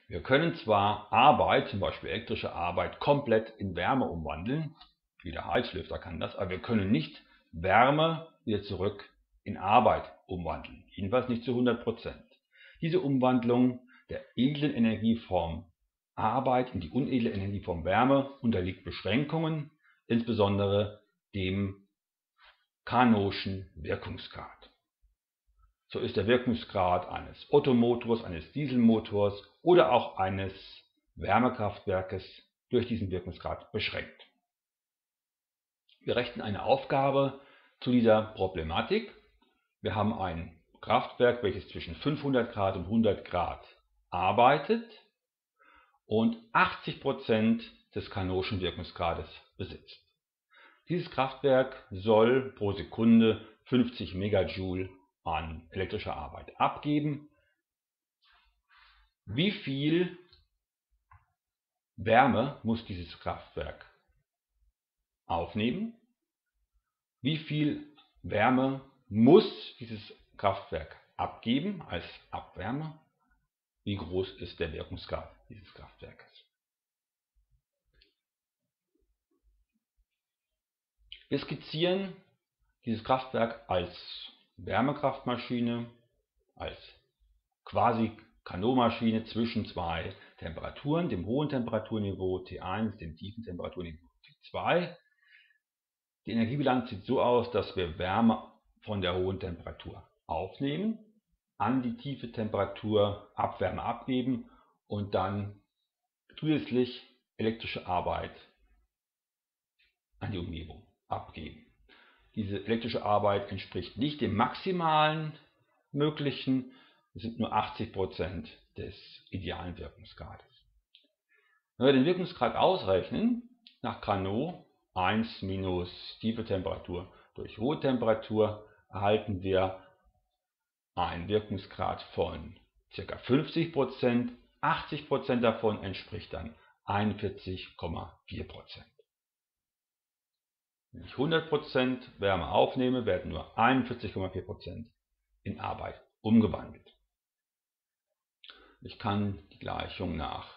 Wir können zwar Arbeit, zum Beispiel elektrische Arbeit, komplett in Wärme umwandeln, wie der Heizlüfter kann das, aber wir können nicht Wärme wieder zurück in Arbeit umwandeln, jedenfalls nicht zu 100%. Diese Umwandlung der edlen Energieform Arbeit in die unedle Energieform Wärme unterliegt Beschränkungen, insbesondere dem Carnotschen Wirkungsgrad. So ist der Wirkungsgrad eines Ottomotors, eines Dieselmotors oder auch eines Wärmekraftwerkes durch diesen Wirkungsgrad beschränkt. Wir rechnen eine Aufgabe zu dieser Problematik. Wir haben ein Kraftwerk, welches zwischen 500 Grad und 100 Grad arbeitet und 80% des Carnotschen Wirkungsgrades besitzt. Dieses Kraftwerk soll pro Sekunde 50 Megajoule an elektrischer Arbeit abgeben. Wie viel Wärme muss dieses Kraftwerk aufnehmen? Wie viel Wärme muss dieses Kraftwerk abgeben als Abwärme? Wie groß ist der Wirkungsgrad dieses Kraftwerkes? Wir skizzieren dieses Kraftwerk als Wärmekraftmaschine, als quasi Carnot-Maschine zwischen zwei Temperaturen, dem hohen Temperaturniveau T1, dem tiefen Temperaturniveau T2. Die Energiebilanz sieht so aus, dass wir Wärme von der hohen Temperatur aufnehmen, an die tiefe Temperatur Abwärme abgeben und dann zusätzlich elektrische Arbeit an die Umgebung abgeben. Diese elektrische Arbeit entspricht nicht dem maximalen möglichen, es sind nur 80% des idealen Wirkungsgrades. Wenn wir den Wirkungsgrad ausrechnen, nach Carnot 1 minus tiefe Temperatur durch hohe Temperatur, erhalten wir einen Wirkungsgrad von ca. 50%, 80% davon entspricht dann 41,4%. Wenn ich 100% Wärme aufnehme, werden nur 41,4% in Arbeit umgewandelt. Ich kann die Gleichung nach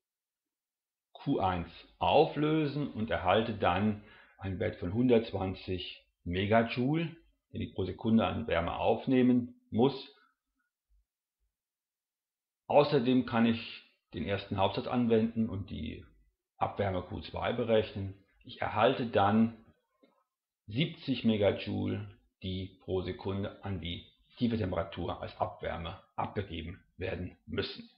Q1 auflösen und erhalte dann einen Wert von 120 Megajoule, den ich pro Sekunde an Wärme aufnehmen muss. Außerdem kann ich den ersten Hauptsatz anwenden und die Abwärme Q2 berechnen. Ich erhalte dann 70 Megajoule, die pro Sekunde an die tiefe Temperatur als Abwärme abgegeben werden müssen.